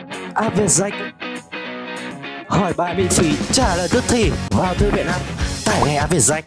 AVSAC. Hỏi bài miễn phí, trả lời tức thì vào thư viện app, tải ngay AVSAC.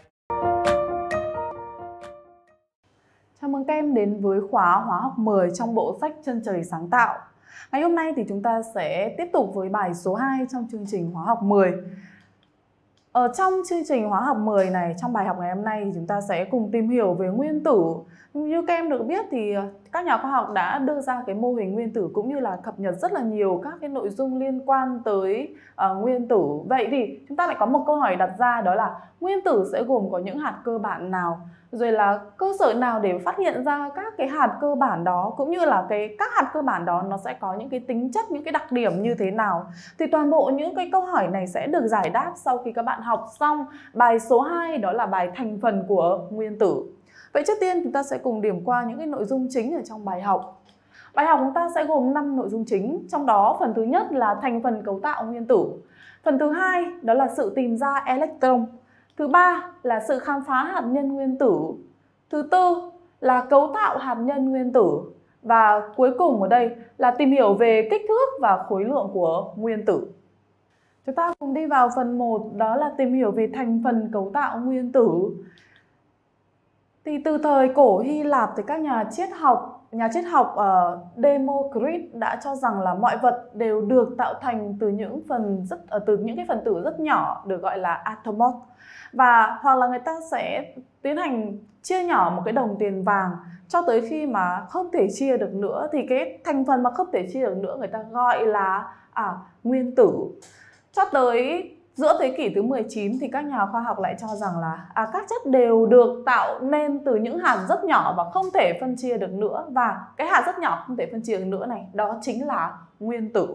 Chào mừng các em đến với khóa hóa học 10 trong bộ sách Chân trời sáng tạo. Ngày hôm nay thì chúng ta sẽ tiếp tục với bài số 2 trong chương trình hóa học 10. Ở trong chương trình hóa học 10 này, trong bài học ngày hôm nay thì chúng ta sẽ cùng tìm hiểu về nguyên tử. Như các em được biết thì các nhà khoa học đã đưa ra cái mô hình nguyên tử cũng như là cập nhật rất là nhiều các cái nội dung liên quan tới nguyên tử. Vậy thì chúng ta lại có một câu hỏi đặt ra, đó là nguyên tử sẽ gồm có những hạt cơ bản nào? Rồi là cơ sở nào để phát hiện ra các cái hạt cơ bản đó, cũng như là các hạt cơ bản đó nó sẽ có những cái tính chất, những cái đặc điểm như thế nào? Thì toàn bộ những cái câu hỏi này sẽ được giải đáp sau khi các bạn học xong bài số 2, đó là bài thành phần của nguyên tử. Vậy trước tiên chúng ta sẽ cùng điểm qua những cái nội dung chính ở trong bài học. Bài học chúng ta sẽ gồm 5 nội dung chính, trong đó phần thứ nhất là thành phần cấu tạo nguyên tử. Phần thứ hai đó là sự tìm ra electron. Thứ ba là sự khám phá hạt nhân nguyên tử. Thứ tư là cấu tạo hạt nhân nguyên tử. Và cuối cùng ở đây là tìm hiểu về kích thước và khối lượng của nguyên tử. Chúng ta cùng đi vào phần 1, đó là tìm hiểu về thành phần cấu tạo nguyên tử. Thì từ thời cổ Hy Lạp thì các nhà triết học Democritus đã cho rằng là mọi vật đều được tạo thành từ những cái phần tử rất nhỏ, được gọi là atomos. Và hoặc là người ta sẽ tiến hành chia nhỏ một cái đồng tiền vàng cho tới khi mà không thể chia được nữa, thì cái thành phần mà không thể chia được nữa người ta gọi là nguyên tử. Cho tới giữa thế kỷ thứ 19 thì các nhà khoa học lại cho rằng là các chất đều được tạo nên từ những hạt rất nhỏ và không thể phân chia được nữa. Và cái hạt rất nhỏ không thể phân chia được nữa này, đó chính là nguyên tử.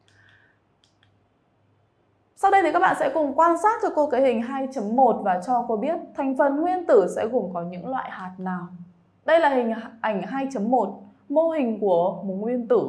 Sau đây thì các bạn sẽ cùng quan sát cho cô cái hình 2.1 và cho cô biết thành phần nguyên tử sẽ gồm có những loại hạt nào. Đây là hình ảnh 2.1, mô hình của một nguyên tử.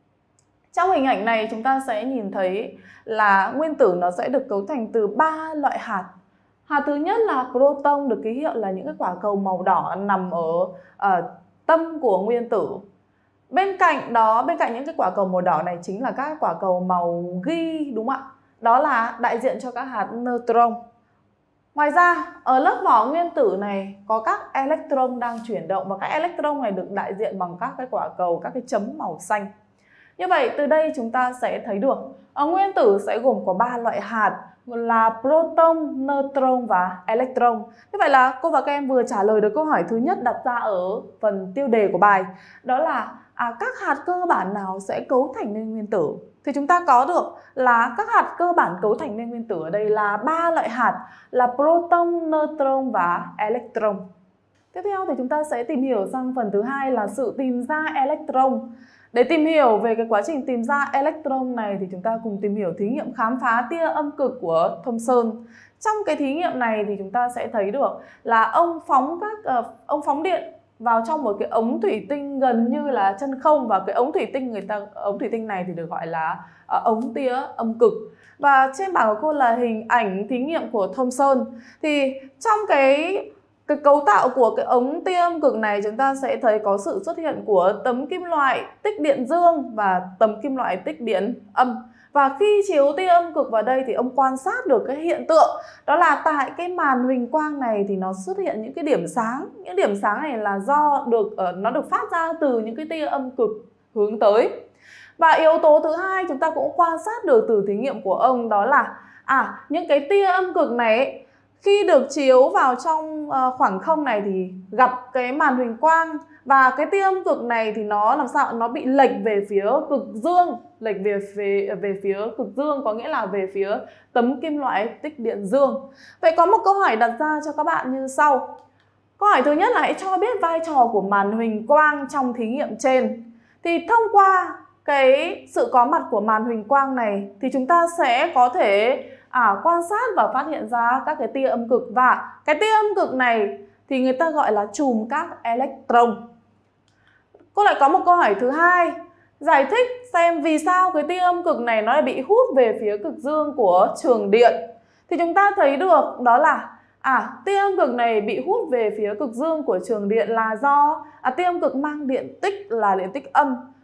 Trong hình ảnh này chúng ta sẽ nhìn thấy là nguyên tử nó sẽ được cấu thành từ 3 loại hạt. Hạt thứ nhất là proton, được ký hiệu là những cái quả cầu màu đỏ nằm ở tâm của nguyên tử. Bên cạnh những cái quả cầu màu đỏ này chính là các quả cầu màu ghi, đúng không ạ? Đó là đại diện cho các hạt neutron. Ngoài ra, ở lớp vỏ nguyên tử này có các electron đang chuyển động, và các electron này được đại diện bằng các cái quả cầu, các cái chấm màu xanh. Như vậy từ đây chúng ta sẽ thấy được nguyên tử sẽ gồm có 3 loại hạt là proton, neutron và electron. Như vậy là cô và các em vừa trả lời được câu hỏi thứ nhất đặt ra ở phần tiêu đề của bài, đó là các hạt cơ bản nào sẽ cấu thành nên nguyên tử. Thì chúng ta có được là các hạt cơ bản cấu thành nên nguyên tử ở đây là 3 loại hạt là proton, neutron và electron. Tiếp theo thì chúng ta sẽ tìm hiểu sang phần thứ hai là sự tìm ra electron. Để tìm hiểu về cái quá trình tìm ra electron này thì chúng ta cùng tìm hiểu thí nghiệm khám phá tia âm cực của Thomson. Trong cái thí nghiệm này thì chúng ta sẽ thấy được là ông phóng điện vào trong một cái ống thủy tinh gần như là chân không, và cái ống thủy tinh này thì được gọi là ống tia âm cực. Và trên bảng của cô là hình ảnh thí nghiệm của Thomson. Thì trong cái cấu tạo của cái ống tia âm cực này chúng ta sẽ thấy có sự xuất hiện của tấm kim loại tích điện dương và tấm kim loại tích điện âm. Và khi chiếu tia âm cực vào đây thì ông quan sát được cái hiện tượng, đó là tại cái màn huỳnh quang này thì nó xuất hiện những cái điểm sáng. Những điểm sáng này là do nó được phát ra từ những cái tia âm cực hướng tới. Và yếu tố thứ hai chúng ta cũng quan sát được từ thí nghiệm của ông, đó là những cái tia âm cực này khi được chiếu vào trong khoảng không này thì gặp cái màn huỳnh quang, và cái tia âm cực này thì nó làm sao? Nó bị lệch về phía cực dương, về phía cực dương, có nghĩa là về phía tấm kim loại tích điện dương. Vậy có một câu hỏi đặt ra cho các bạn như sau. Câu hỏi thứ nhất là hãy cho biết vai trò của màn huỳnh quang trong thí nghiệm trên. Thì thông qua cái sự có mặt của màn huỳnh quang này thì chúng ta sẽ có thể quan sát và phát hiện ra các cái tia âm cực, và cái tia âm cực này thì người ta gọi là chùm các electron. Cô lại có một câu hỏi thứ hai, giải thích xem vì sao cái tia âm cực này nó lại bị hút về phía cực dương của trường điện. Thì chúng ta thấy được đó là tia âm cực này bị hút về phía cực dương của trường điện là do tia âm cực mang điện tích là điện tích âm,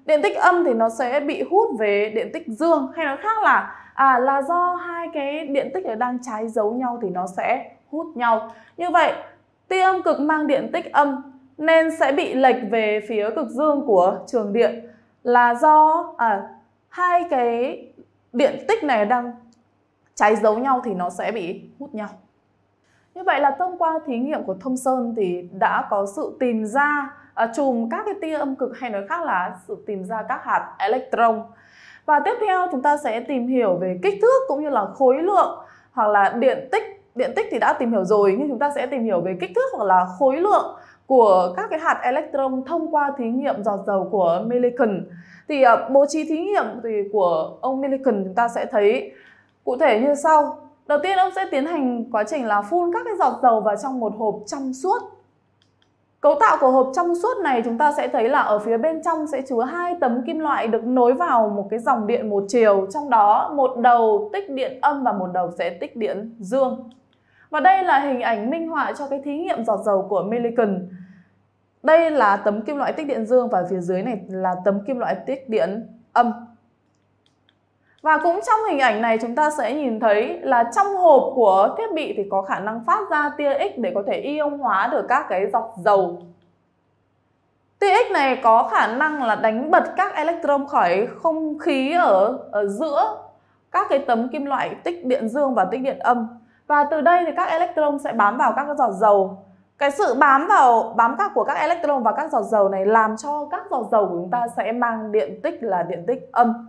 Điện tích âm thì nó sẽ bị hút về điện tích dương, hay nói khác là do hai cái điện tích đang trái dấu nhau thì nó sẽ hút nhau. Như vậy tia âm cực mang điện tích âm nên sẽ bị lệch về phía cực dương của trường điện, là do hai cái điện tích này đang trái dấu nhau thì nó sẽ bị hút nhau. Như vậy là thông qua thí nghiệm của Thomson thì đã có sự tìm ra chùm các cái tia âm cực, hay nói khác là sự tìm ra các hạt electron. Và tiếp theo chúng ta sẽ tìm hiểu về kích thước cũng như là khối lượng hoặc là điện tích. Điện tích thì đã tìm hiểu rồi, nhưng chúng ta sẽ tìm hiểu về kích thước hoặc là khối lượng của các cái hạt electron thông qua thí nghiệm giọt dầu của Millikan. Thì bố trí thí nghiệm thì của ông Millikan chúng ta sẽ thấy cụ thể như sau. Đầu tiên ông sẽ tiến hành quá trình là phun các cái giọt dầu vào trong một hộp trong suốt. Cấu tạo của hộp trong suốt này chúng ta sẽ thấy là ở phía bên trong sẽ chứa hai tấm kim loại được nối vào một cái dòng điện một chiều, trong đó một đầu tích điện âm và một đầu sẽ tích điện dương. Và đây là hình ảnh minh họa cho cái thí nghiệm giọt dầu của Millikan. Đây là tấm kim loại tích điện dương và phía dưới này là tấm kim loại tích điện âm. Và cũng trong hình ảnh này chúng ta sẽ nhìn thấy là trong hộp của thiết bị thì có khả năng phát ra tia X để có thể ion hóa được các cái giọt dầu. Tia X này có khả năng là đánh bật các electron khỏi không khí ở giữa các cái tấm kim loại tích điện dương và tích điện âm. Và từ đây thì các electron sẽ bám vào các cái giọt dầu. Cái sự bám các của các electron vào các giọt dầu này làm cho các giọt dầu của chúng ta sẽ mang điện tích là điện tích âm.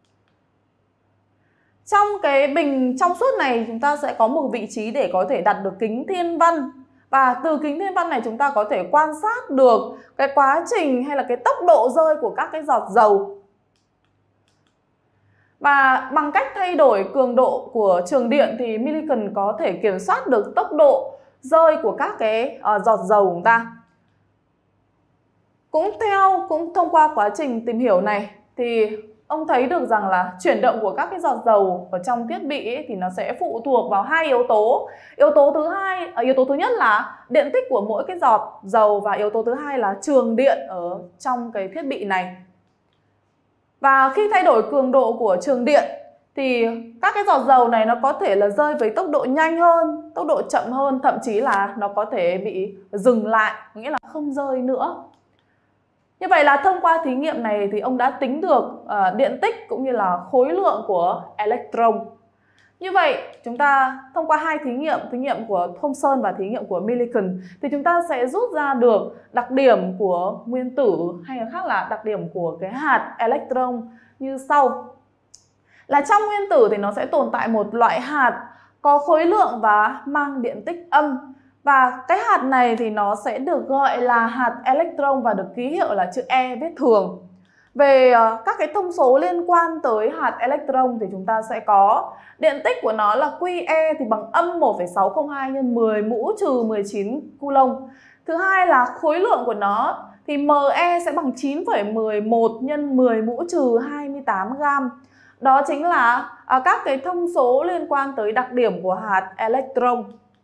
Trong cái bình trong suốt này chúng ta sẽ có một vị trí để có thể đặt được kính thiên văn. Và từ kính thiên văn này chúng ta có thể quan sát được cái quá trình hay là cái tốc độ rơi của các cái giọt dầu. Và bằng cách thay đổi cường độ của trường điện thì Millikan có thể kiểm soát được tốc độ rơi của các cái giọt dầu của chúng ta. Cũng thông qua quá trình tìm hiểu này thì ông thấy được rằng là chuyển động của các cái giọt dầu ở trong thiết bị ấy, thì nó sẽ phụ thuộc vào hai yếu tố. Yếu tố thứ nhất là điện tích của mỗi cái giọt dầu, và yếu tố thứ hai là trường điện ở trong cái thiết bị này. Và khi thay đổi cường độ của trường điện thì các cái giọt dầu này nó có thể là rơi với tốc độ nhanh hơn, tốc độ chậm hơn, thậm chí là nó có thể bị dừng lại, nghĩa là không rơi nữa. Như vậy là thông qua thí nghiệm này thì ông đã tính được điện tích cũng như là khối lượng của electron. Như vậy chúng ta thông qua hai thí nghiệm của Thomson và thí nghiệm của Millikan thì chúng ta sẽ rút ra được đặc điểm của nguyên tử, hay là khác là đặc điểm của cái hạt electron như sau. Là trong nguyên tử thì nó sẽ tồn tại một loại hạt có khối lượng và mang điện tích âm. Và cái hạt này thì nó sẽ được gọi là hạt electron và được ký hiệu là chữ E viết thường. Về các cái thông số liên quan tới hạt electron thì chúng ta sẽ có điện tích của nó là QE thì bằng âm 1,602 x 10 mũ trừ 19 coulomb. Thứ hai là khối lượng của nó thì ME sẽ bằng 9,11 x 10 mũ trừ 28 gam. Đó chính là các cái thông số liên quan tới đặc điểm của hạt electron.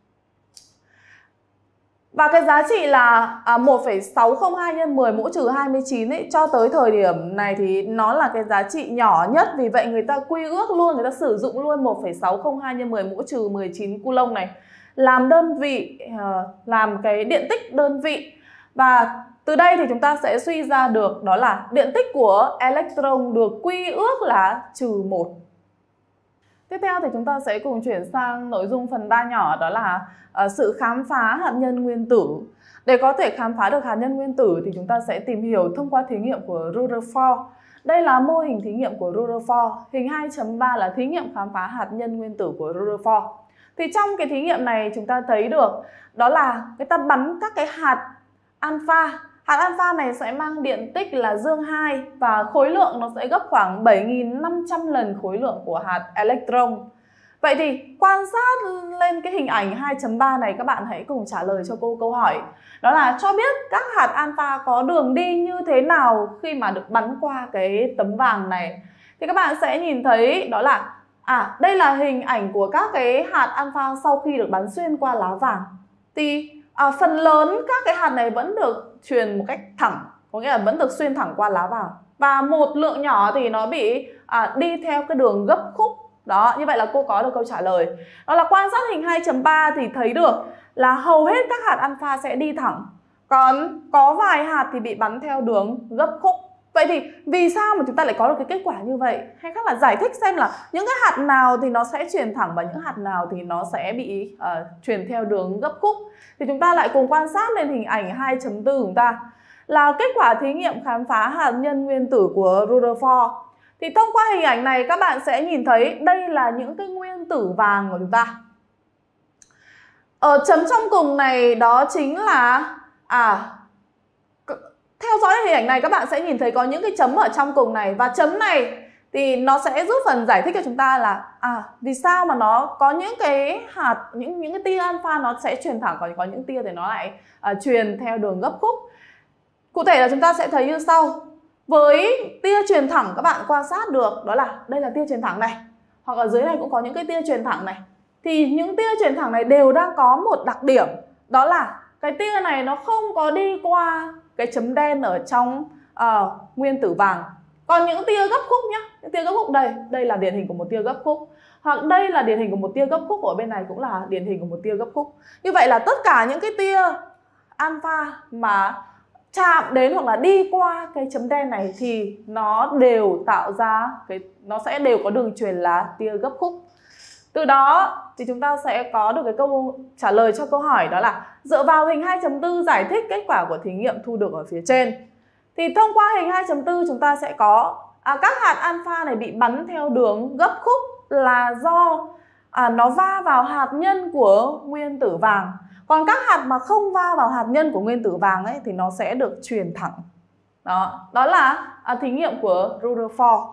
Và cái giá trị là 1,602 x 10 mũ trừ 29 ấy, cho tới thời điểm này thì nó là cái giá trị nhỏ nhất. Vì vậy người ta quy ước luôn, người ta sử dụng luôn 1,602 x 10 mũ trừ 19 coulomb này làm đơn vị, làm cái điện tích đơn vị. Và từ đây thì chúng ta sẽ suy ra được đó là điện tích của electron được quy ước là trừ 1. Tiếp theo thì chúng ta sẽ cùng chuyển sang nội dung phần 3 nhỏ, đó là sự khám phá hạt nhân nguyên tử. Để có thể khám phá được hạt nhân nguyên tử thì chúng ta sẽ tìm hiểu thông qua thí nghiệm của Rutherford. Đây là mô hình thí nghiệm của Rutherford. Hình 2.3 là thí nghiệm khám phá hạt nhân nguyên tử của Rutherford. Thì trong cái thí nghiệm này chúng ta thấy được đó là người ta bắn các cái hạt alpha. Hạt alpha này sẽ mang điện tích là dương 2 và khối lượng nó sẽ gấp khoảng 7.500 lần khối lượng của hạt electron. Vậy thì quan sát lên cái hình ảnh 2.3 này, các bạn hãy cùng trả lời cho cô câu hỏi. Đó là cho biết các hạt alpha có đường đi như thế nào khi mà được bắn qua cái tấm vàng này. Thì các bạn sẽ nhìn thấy đó là đây là hình ảnh của các cái hạt alpha sau khi được bắn xuyên qua lá vàng. Thì phần lớn các cái hạt này vẫn được truyền một cách thẳng, có nghĩa là vẫn được xuyên thẳng qua lá vàng. và một lượng nhỏ thì nó bị đi theo cái đường gấp khúc. Đó, như vậy là cô có được câu trả lời. Đó là quan sát hình 2.3 thì thấy được là hầu hết các hạt alpha sẽ đi thẳng, còn có vài hạt thì bị bắn theo đường gấp khúc. Vậy thì vì sao mà chúng ta lại có được cái kết quả như vậy? Hay khác là giải thích xem là những cái hạt nào thì nó sẽ truyền thẳng và những hạt nào thì nó sẽ bị truyền theo đường gấp khúc. Thì chúng ta lại cùng quan sát lên hình ảnh 2.4 chúng ta là kết quả thí nghiệm khám phá hạt nhân nguyên tử của Rutherford. Thì thông qua hình ảnh này các bạn sẽ nhìn thấy đây là những cái nguyên tử vàng của chúng ta. Ở chấm trong cùng này đó chính là theo dõi hình ảnh này các bạn sẽ nhìn thấy có những cái chấm ở trong cùng này, và chấm này thì nó sẽ giúp phần giải thích cho chúng ta là vì sao mà nó có những cái hạt, những cái tia alpha nó sẽ truyền thẳng, còn có những tia thì nó lại truyền theo đường gấp khúc. Cụ thể là chúng ta sẽ thấy như sau. Với tia truyền thẳng các bạn quan sát được đó là đây là tia truyền thẳng này, hoặc ở dưới này cũng có những cái tia truyền thẳng này. Thì những tia truyền thẳng này đều đang có một đặc điểm, đó là cái tia này nó không có đi qua cái chấm đen ở trong nguyên tử vàng. Còn những tia gấp khúc nhá, những tia gấp khúc đây là điển hình của một tia gấp khúc, hoặc đây là điển hình của một tia gấp khúc, ở bên này cũng là điển hình của một tia gấp khúc. Như vậy là tất cả những cái tia alpha mà chạm đến hoặc là đi qua cái chấm đen này thì nó đều tạo ra nó sẽ đều có đường truyền là tia gấp khúc. Từ đó thì chúng ta sẽ có được cái câu trả lời cho câu hỏi, đó là dựa vào hình 2.4 giải thích kết quả của thí nghiệm thu được ở phía trên. Thì thông qua hình 2.4 chúng ta sẽ có các hạt alpha này bị bắn theo đường gấp khúc là do nó va vào hạt nhân của nguyên tử vàng. Còn các hạt mà không va vào hạt nhân của nguyên tử vàng ấy thì nó sẽ được truyền thẳng. Đó là thí nghiệm của Rutherford.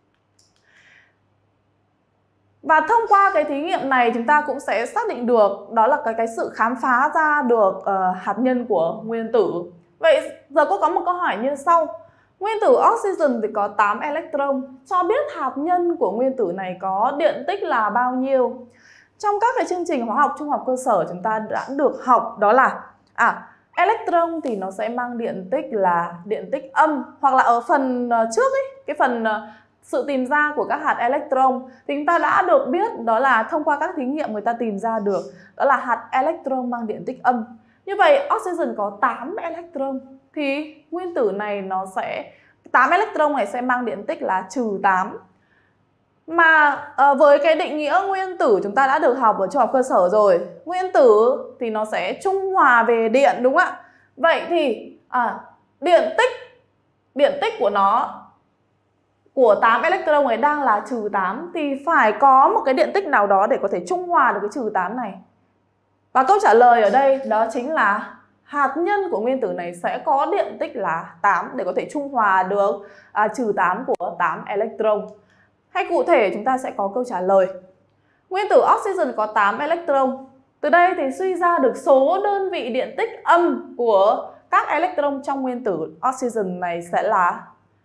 Và thông qua cái thí nghiệm này chúng ta cũng sẽ xác định được đó là cái sự khám phá ra được hạt nhân của nguyên tử. Vậy giờ cô có một câu hỏi như sau. Nguyên tử oxygen thì có 8 electron. Cho biết hạt nhân của nguyên tử này có điện tích là bao nhiêu? Trong các cái chương trình hóa học trung học cơ sở chúng ta đã được học đó là electron thì nó sẽ mang điện tích là điện tích âm, hoặc là ở phần trước ấy, cái phần sự tìm ra của các hạt electron thì chúng ta đã được biết đó là thông qua các thí nghiệm người ta tìm ra được đó là hạt electron mang điện tích âm. Như vậy oxygen có 8 electron thì nguyên tử này nó sẽ 8 electron này sẽ mang điện tích là -8. Mà với cái định nghĩa nguyên tử chúng ta đã được học ở trung học cơ sở rồi. Nguyên tử thì nó sẽ trung hòa về điện, đúng không ạ? Vậy thì điện tích của nó của 8 electron này đang là -8 thì phải có một cái điện tích nào đó để có thể trung hòa được cái -8 này. Và câu trả lời ở đây đó chính là hạt nhân của nguyên tử này sẽ có điện tích là 8 để có thể trung hòa được -8 của 8 electron. Hay cụ thể chúng ta sẽ có câu trả lời. Nguyên tử oxygen có 8 electron. Từ đây thì suy ra được số đơn vị điện tích âm của các electron trong nguyên tử oxygen này sẽ là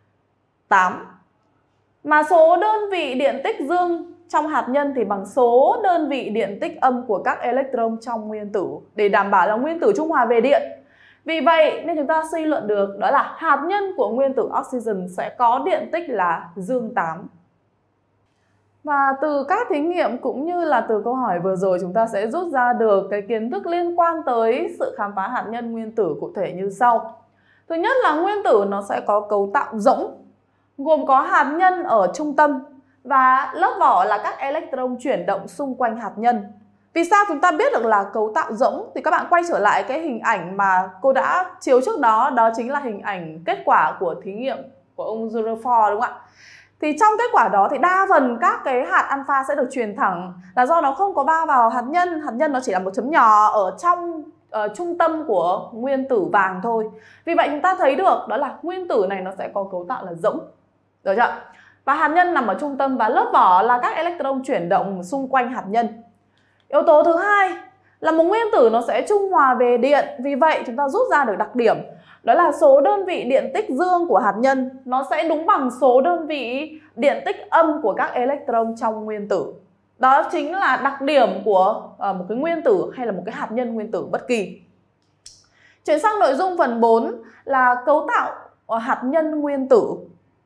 8. Mà số đơn vị điện tích dương trong hạt nhân thì bằng số đơn vị điện tích âm của các electron trong nguyên tử để đảm bảo là nguyên tử trung hòa về điện. Vì vậy nên chúng ta suy luận được đó là hạt nhân của nguyên tử oxygen sẽ có điện tích là dương 8. Và từ các thí nghiệm cũng như là từ câu hỏi vừa rồi chúng ta sẽ rút ra được cái kiến thức liên quan tới sự khám phá hạt nhân nguyên tử cụ thể như sau. Thứ nhất là nguyên tử nó sẽ có cấu tạo rỗng, gồm có hạt nhân ở trung tâm và lớp vỏ là các electron chuyển động xung quanh hạt nhân. Vì sao chúng ta biết được là cấu tạo rỗng? Thì các bạn quay trở lại cái hình ảnh mà cô đã chiếu trước đó, đó chính là hình ảnh kết quả của thí nghiệm của ông Rutherford, đúng không ạ? Thì trong kết quả đó thì đa phần các cái hạt alpha sẽ được truyền thẳng là do nó không có va vào hạt nhân nó chỉ là một chấm nhỏ ở trong trung tâm của nguyên tử vàng thôi. Vì vậy chúng ta thấy được đó là nguyên tử này nó sẽ có cấu tạo là rỗng. Được chưa? Và hạt nhân nằm ở trung tâm và lớp vỏ là các electron chuyển động xung quanh hạt nhân. Yếu tố thứ hai là một nguyên tử nó sẽ trung hòa về điện. Vì vậy chúng ta rút ra được đặc điểm đó là số đơn vị điện tích dương của hạt nhân nó sẽ đúng bằng số đơn vị điện tích âm của các electron trong nguyên tử. Đó chính là đặc điểm của một cái nguyên tử hay là một cái hạt nhân nguyên tử bất kỳ. Chuyển sang nội dung phần 4 là cấu tạo hạt nhân nguyên tử.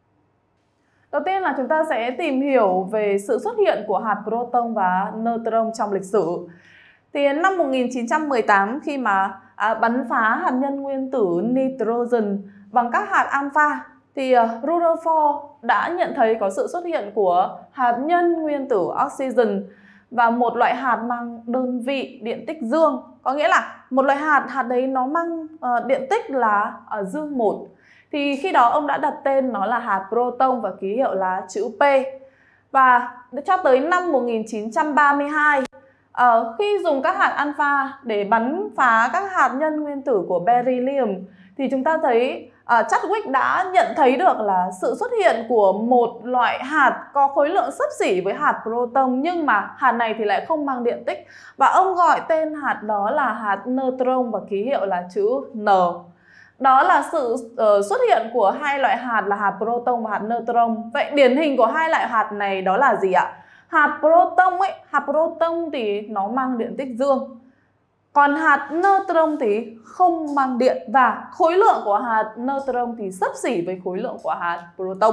Đầu tiên là chúng ta sẽ tìm hiểu về sự xuất hiện của hạt proton và neutron trong lịch sử. Thì năm 1918 khi mà bắn phá hạt nhân nguyên tử nitrogen bằng các hạt alpha thì Rutherford đã nhận thấy có sự xuất hiện của hạt nhân nguyên tử oxygen và một loại hạt mang đơn vị điện tích dương. Có nghĩa là một loại hạt đấy nó mang điện tích là dương 1. Thì khi đó ông đã đặt tên nó là hạt proton và ký hiệu là chữ P. Và cho tới năm 1932, khi dùng các hạt alpha để bắn phá các hạt nhân nguyên tử của beryllium thì chúng ta thấy Chadwick đã nhận thấy được là sự xuất hiện của một loại hạt có khối lượng xấp xỉ với hạt proton, nhưng mà hạt này thì lại không mang điện tích, và ông gọi tên hạt đó là hạt neutron và ký hiệu là chữ N. Đó là sự xuất hiện của hai loại hạt là hạt proton và hạt neutron. Vậy điển hình của hai loại hạt này đó là gì ạ? Hạt proton thì nó mang điện tích dương, còn hạt neutron thì không mang điện, và khối lượng của hạt neutron thì xấp xỉ với khối lượng của hạt proton.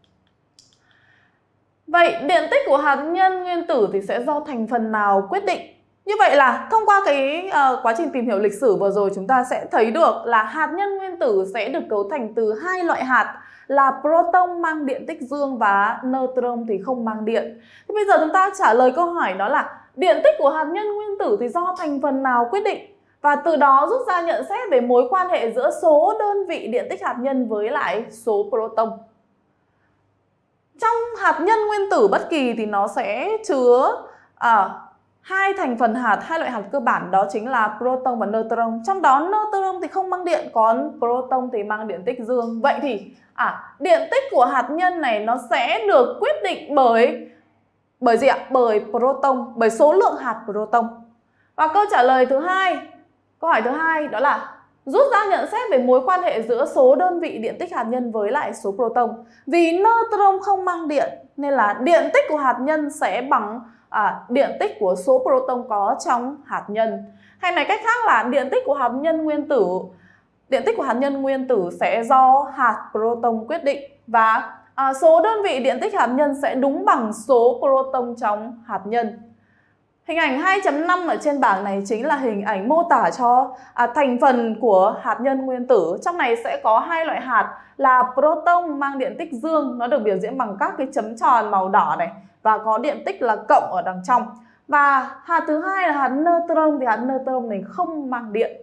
Vậy điện tích của hạt nhân nguyên tử thì sẽ do thành phần nào quyết định? Như vậy là thông qua cái quá trình tìm hiểu lịch sử vừa rồi, chúng ta sẽ thấy được là hạt nhân nguyên tử sẽ được cấu thành từ hai loại hạt là proton mang điện tích dương và neutron thì không mang điện. Thì bây giờ chúng ta trả lời câu hỏi đó là điện tích của hạt nhân nguyên tử thì do thành phần nào quyết định? Và từ đó rút ra nhận xét về mối quan hệ giữa số đơn vị điện tích hạt nhân với lại số proton. Trong hạt nhân nguyên tử bất kỳ thì nó sẽ chứa hai thành phần hạt, hai loại hạt cơ bản, đó chính là proton và neutron. Trong đó neutron thì không mang điện, còn proton thì mang điện tích dương. Vậy thì điện tích của hạt nhân này nó sẽ được quyết định bởi gì ạ? Bởi proton, bởi số lượng hạt proton. Và câu trả lời thứ hai, câu hỏi thứ hai đó là rút ra nhận xét về mối quan hệ giữa số đơn vị điện tích hạt nhân với lại số proton. Vì neutron không mang điện nên là điện tích của hạt nhân sẽ bằng điện tích của số proton có trong hạt nhân. Hay nói cách khác là điện tích của hạt nhân nguyên tử sẽ do hạt proton quyết định, và số đơn vị điện tích hạt nhân sẽ đúng bằng số proton trong hạt nhân. Hình ảnh 2.5 ở trên bảng này chính là hình ảnh mô tả cho thành phần của hạt nhân nguyên tử. Trong này sẽ có hai loại hạt là proton mang điện tích dương, nó được biểu diễn bằng các cái chấm tròn màu đỏ này, và có điện tích là cộng ở đằng trong. Và hạt thứ hai là hạt neutron, thì hạt neutron này không mang điện.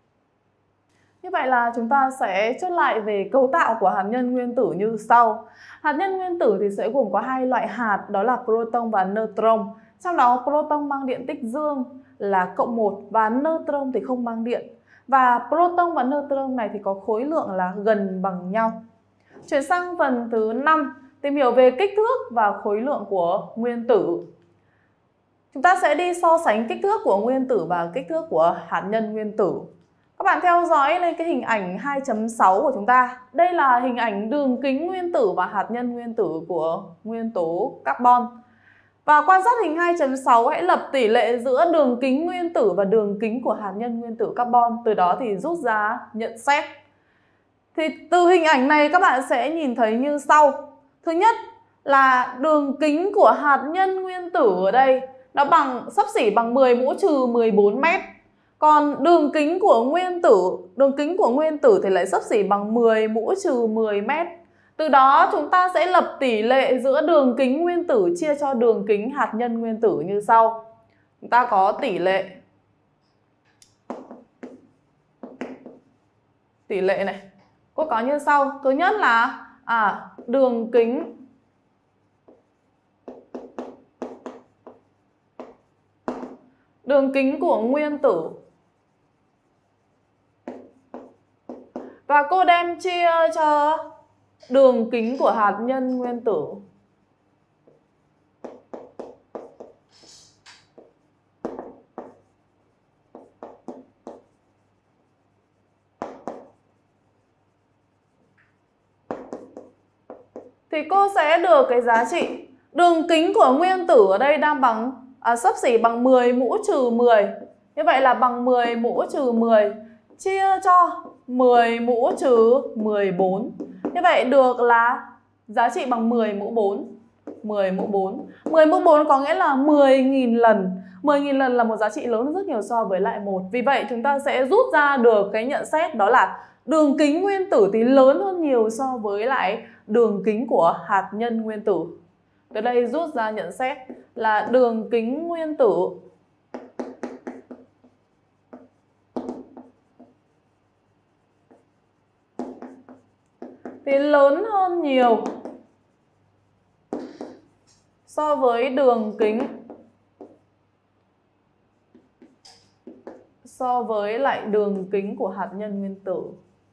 Như vậy là chúng ta sẽ chốt lại về cấu tạo của hạt nhân nguyên tử như sau. Hạt nhân nguyên tử thì sẽ gồm có hai loại hạt, đó là proton và neutron. Trong đó proton mang điện tích dương là cộng 1 và neutron thì không mang điện. Và proton và neutron này thì có khối lượng là gần bằng nhau. Chuyển sang phần thứ 5, tìm hiểu về kích thước và khối lượng của nguyên tử. Chúng ta sẽ đi so sánh kích thước của nguyên tử và kích thước của hạt nhân nguyên tử. Các bạn theo dõi lên cái hình ảnh 2.6 của chúng ta. Đây là hình ảnh đường kính nguyên tử và hạt nhân nguyên tử của nguyên tố carbon. Và quan sát hình 2.6, hãy lập tỷ lệ giữa đường kính nguyên tử và đường kính của hạt nhân nguyên tử carbon. Từ đó thì rút ra nhận xét. Thì từ hình ảnh này các bạn sẽ nhìn thấy như sau. Thứ nhất là đường kính của hạt nhân nguyên tử ở đây nó xấp xỉ bằng 10 mũ trừ 14 mét. Còn đường kính của nguyên tử thì lại xấp xỉ bằng 10 mũ trừ 10 mét. Từ đó chúng ta sẽ lập tỷ lệ giữa đường kính nguyên tử chia cho đường kính hạt nhân nguyên tử như sau. Chúng ta có tỷ lệ này có như sau. Thứ nhất là đường kính của nguyên tử, và cô đem chia cho đường kính của hạt nhân nguyên tử. Thì cô sẽ được cái giá trị đường kính của nguyên tử ở đây đang xấp xỉ bằng 10 mũ trừ 10. Như vậy là bằng 10 mũ trừ 10 chia cho 10 mũ trừ 14. Như vậy được là giá trị bằng 10 mũ 4. 10 mũ 4. 10 mũ 4 có nghĩa là 10.000 lần. 10.000 lần là một giá trị lớn hơn rất nhiều so với lại 1. Vì vậy chúng ta sẽ rút ra được cái nhận xét đó là đường kính nguyên tử thì lớn hơn nhiều so với lại đường kính của hạt nhân nguyên tử. Từ đây rút ra nhận xét là đường kính nguyên tử thì lớn hơn nhiều so với đường kính của hạt nhân nguyên tử.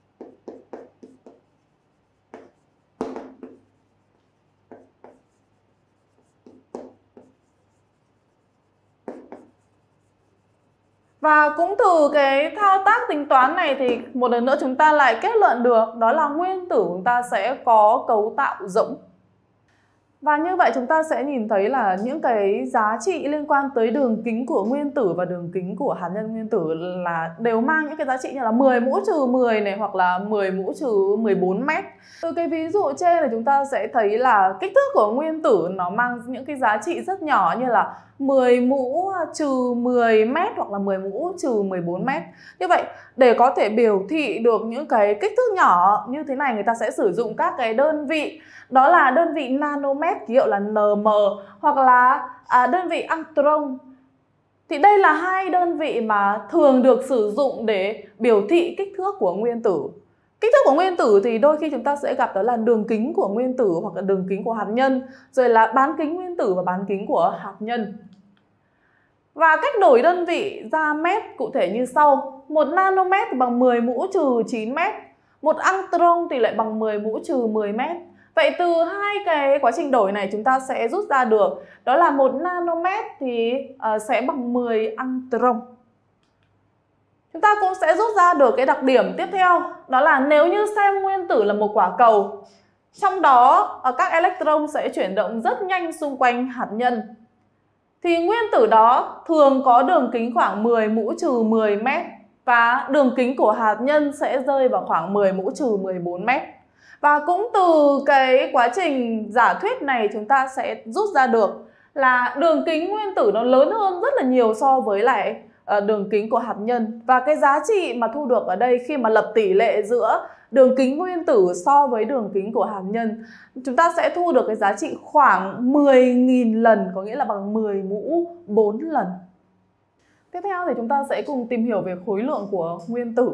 Và cũng từ cái thao tác tính toán này thì một lần nữa chúng ta lại kết luận được đó là nguyên tử chúng ta sẽ có cấu tạo rỗng. Và như vậy chúng ta sẽ nhìn thấy là những cái giá trị liên quan tới đường kính của nguyên tử và đường kính của hạt nhân nguyên tử là đều mang những cái giá trị như là 10 mũ trừ 10 này, hoặc là 10 mũ trừ 14 mét. Từ cái ví dụ trên này chúng ta sẽ thấy là kích thước của nguyên tử nó mang những cái giá trị rất nhỏ như là 10 mũ trừ 10 mét hoặc là 10 mũ trừ 14 mét. Như vậy để có thể biểu thị được những cái kích thước nhỏ như thế này, người ta sẽ sử dụng các cái đơn vị, đó là đơn vị nanomet ký hiệu là nm, hoặc là đơn vị angstrom. Thì đây là hai đơn vị mà thường được sử dụng để biểu thị kích thước của nguyên tử. Kích thước của nguyên tử thì đôi khi chúng ta sẽ gặp đó là đường kính của nguyên tử hoặc là đường kính của hạt nhân, rồi là bán kính nguyên tử và bán kính của hạt nhân. Và cách đổi đơn vị ra mét cụ thể như sau. 1 nanomet bằng 10 mũ trừ 9 mét, 1 angstrom thì lại bằng 10 mũ trừ 10 mét. Vậy từ hai cái quá trình đổi này chúng ta sẽ rút ra được đó là 1 nanomet thì sẽ bằng 10 angstrom. Chúng ta cũng sẽ rút ra được cái đặc điểm tiếp theo, đó là nếu như xem nguyên tử là một quả cầu, trong đó các electron sẽ chuyển động rất nhanh xung quanh hạt nhân, thì nguyên tử đó thường có đường kính khoảng 10 mũ trừ 10 mét và đường kính của hạt nhân sẽ rơi vào khoảng 10 mũ trừ 14 mét. Và cũng từ cái quá trình giả thuyết này chúng ta sẽ rút ra được là đường kính nguyên tử nó lớn hơn rất là nhiều so với lại đường kính của hạt nhân. Và cái giá trị mà thu được ở đây khi mà lập tỷ lệ giữa đường kính nguyên tử so với đường kính của hạt nhân, chúng ta sẽ thu được cái giá trị khoảng 10.000 lần, có nghĩa là bằng 10 mũ 4 lần. Tiếp theo thì chúng ta sẽ cùng tìm hiểu về khối lượng của nguyên tử.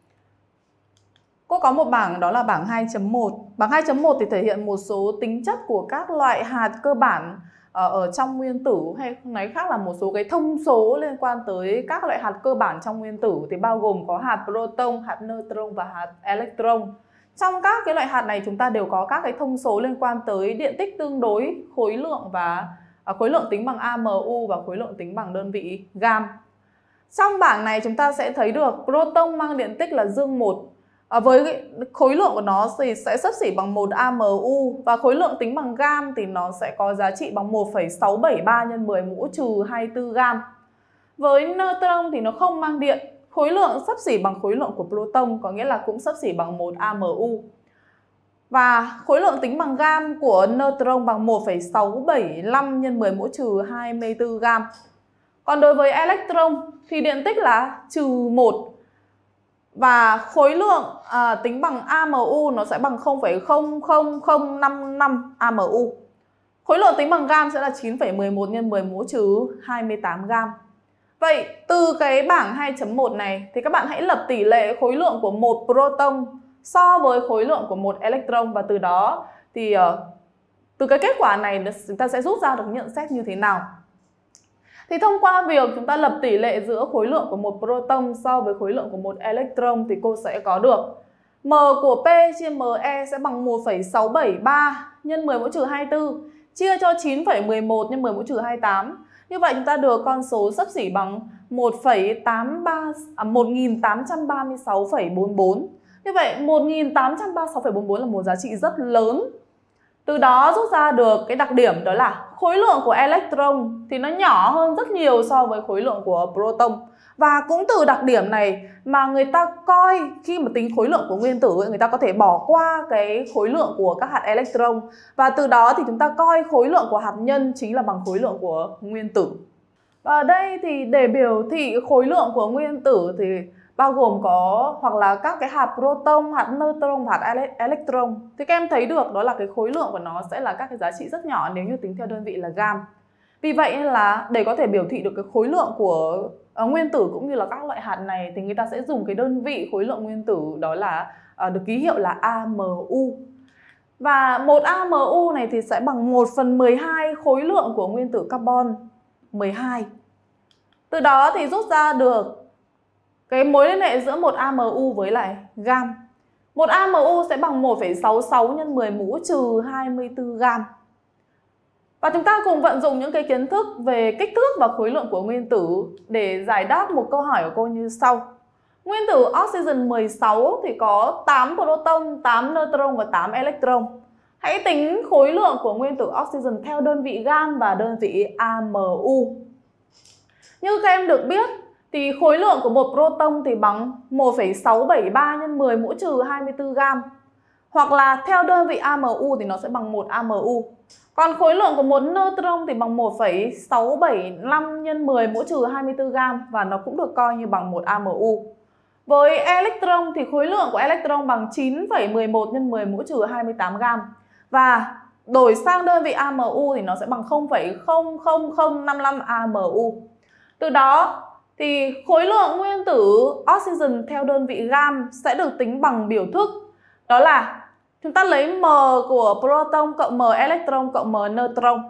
Cô có một bảng đó là bảng 2.1. Bảng 2.1 thì thể hiện một số tính chất của các loại hạt cơ bản ở trong nguyên tử, hay nói khác là một số cái thông số liên quan tới các loại hạt cơ bản trong nguyên tử, thì bao gồm có hạt proton, hạt neutron và hạt electron. Trong các cái loại hạt này chúng ta đều có các cái thông số liên quan tới điện tích tương đối, khối lượng và khối lượng tính bằng AMU và khối lượng tính bằng đơn vị gam. Trong bảng này chúng ta sẽ thấy được proton mang điện tích là dương 1. Với khối lượng của nó thì sẽ xấp xỉ bằng 1 AMU, và khối lượng tính bằng gam thì nó sẽ có giá trị bằng 1,673 x 10 mũ trừ 24 gam. Với neutron thì nó không mang điện, khối lượng xấp xỉ bằng khối lượng của proton, có nghĩa là cũng xấp xỉ bằng 1 AMU. Và khối lượng tính bằng gam của neutron bằng 1,675 x 10 mũ trừ 24 gam. Còn đối với electron thì điện tích là trừ 1. Và khối lượng tính bằng AMU nó sẽ bằng 0,00055 AMU. Khối lượng tính bằng gam sẽ là 9,11 x 10 mũ trừ 28 gam. Vậy từ cái bảng 2.1 này thì các bạn hãy lập tỷ lệ khối lượng của một proton so với khối lượng của một electron, và từ đó thì từ cái kết quả này chúng ta sẽ rút ra được nhận xét như thế nào. Thì thông qua việc chúng ta lập tỷ lệ giữa khối lượng của một proton so với khối lượng của một electron thì cô sẽ có được M của P chia ME sẽ bằng 1,673 x 10 mũ trừ 24 chia cho 9,11 x 10 mũ trừ 28. Như vậy chúng ta được con số xấp xỉ bằng 1836,44. Như vậy 1836,44 là một giá trị rất lớn. Từ đó rút ra được cái đặc điểm đó là khối lượng của electron thì nó nhỏ hơn rất nhiều so với khối lượng của proton. Và cũng từ đặc điểm này mà người ta coi khi mà tính khối lượng của nguyên tử, người ta có thể bỏ qua cái khối lượng của các hạt electron, và từ đó thì chúng ta coi khối lượng của hạt nhân chính là bằng khối lượng của nguyên tử. Và ở đây thì để biểu thị khối lượng của nguyên tử thì bao gồm có hoặc là các cái hạt proton, hạt neutron và hạt electron. Thì các em thấy được đó là cái khối lượng của nó sẽ là các cái giá trị rất nhỏ nếu như tính theo đơn vị là gam. Vì vậy nên là để có thể biểu thị được cái khối lượng của nguyên tử cũng như là các loại hạt này thì người ta sẽ dùng cái đơn vị khối lượng nguyên tử đó là được ký hiệu là AMU. Và một AMU này thì sẽ bằng 1/12 khối lượng của nguyên tử carbon 12. Từ đó thì rút ra được cái mối liên hệ giữa một AMU với lại gam. Một AMU sẽ bằng 1,66 x 10 mũ trừ 24 gam. Và chúng ta cùng vận dụng những cái kiến thức về kích thước và khối lượng của nguyên tử để giải đáp một câu hỏi của cô như sau. Nguyên tử oxygen 16 thì có 8 proton, 8 neutron và 8 electron. Hãy tính khối lượng của nguyên tử oxygen theo đơn vị gam và đơn vị AMU. Như các em được biết thì khối lượng của một proton thì bằng 1,673 x 10 mũ trừ 24 gam. Hoặc là theo đơn vị AMU thì nó sẽ bằng 1 AMU. Còn khối lượng của một neutron thì bằng 1,675 x 10 mũ trừ 24 gam và nó cũng được coi như bằng 1 AMU. Với electron thì khối lượng của electron bằng 9,11 x 10 mũ trừ 28 gam. Và đổi sang đơn vị AMU thì nó sẽ bằng 0,00055 AMU. Từ đó thì khối lượng nguyên tử oxygen theo đơn vị gam sẽ được tính bằng biểu thức. Đó là chúng ta lấy m của proton cộng m electron cộng m neutron.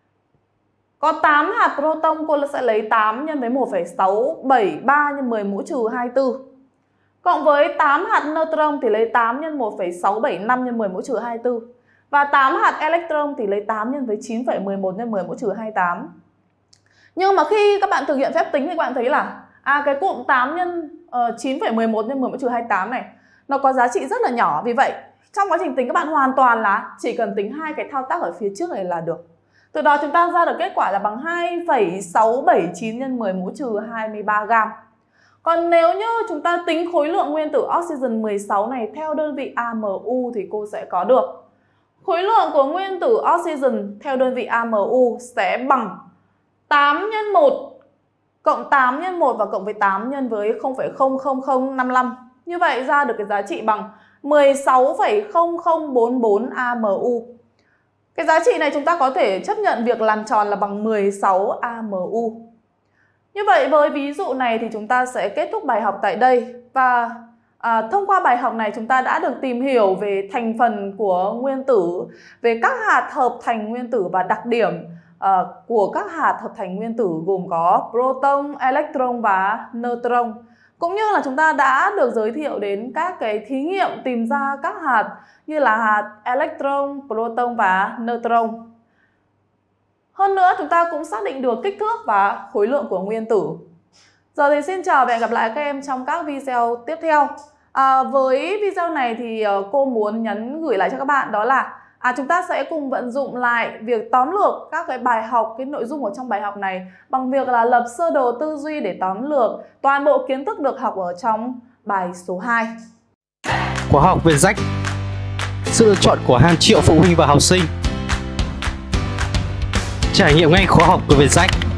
Có 8 hạt proton, cô sẽ lấy 8 nhân với 1,673 x 10 mũ trừ 24. Cộng với 8 hạt neutron thì lấy 8 nhân 1,675 x 10 mũ trừ 24. Và 8 hạt electron thì lấy 8 nhân với 9,11 x 10 mũ trừ 28. Nhưng mà khi các bạn thực hiện phép tính thì các bạn thấy là cái cụm 8 nhân 9,11 x 10 mũ trừ 28 này nó có giá trị rất là nhỏ. Vì vậy trong quá trình tính các bạn hoàn toàn là chỉ cần tính hai cái thao tác ở phía trước này là được. Từ đó chúng ta ra được kết quả là bằng 2,679 x 10 mũ trừ 23 gam. Còn nếu như chúng ta tính khối lượng nguyên tử oxygen 16 này theo đơn vị AMU thì cô sẽ có được khối lượng của nguyên tử oxygen theo đơn vị AMU sẽ bằng 8 x 1 cộng 8 x 1 và cộng với 8 nhân với 0,00055. Như vậy ra được cái giá trị bằng 16,0044 AMU. Cái giá trị này chúng ta có thể chấp nhận việc làm tròn là bằng 16 AMU. Như vậy với ví dụ này thì chúng ta sẽ kết thúc bài học tại đây. Và thông qua bài học này chúng ta đã được tìm hiểu về thành phần của nguyên tử, về các hạt hợp thành nguyên tử và đặc điểm của các hạt hợp thành nguyên tử gồm có proton, electron và neutron. Cũng như là chúng ta đã được giới thiệu đến các cái thí nghiệm tìm ra các hạt như là hạt electron, proton và neutron. Hơn nữa chúng ta cũng xác định được kích thước và khối lượng của nguyên tử. Giờ thì xin chào và hẹn gặp lại các em trong các video tiếp theo. Với video này thì cô muốn gửi lại cho các bạn đó là chúng ta sẽ cùng vận dụng lại việc tóm lược các cái bài học, cái nội dung ở trong bài học này bằng việc là lập sơ đồ tư duy để tóm lược toàn bộ kiến thức được học ở trong bài số 2. Khóa học Vietjet, sự lựa chọn của hàng triệu phụ huynh và học sinh. Trải nghiệm ngay khóa học của Vietjet.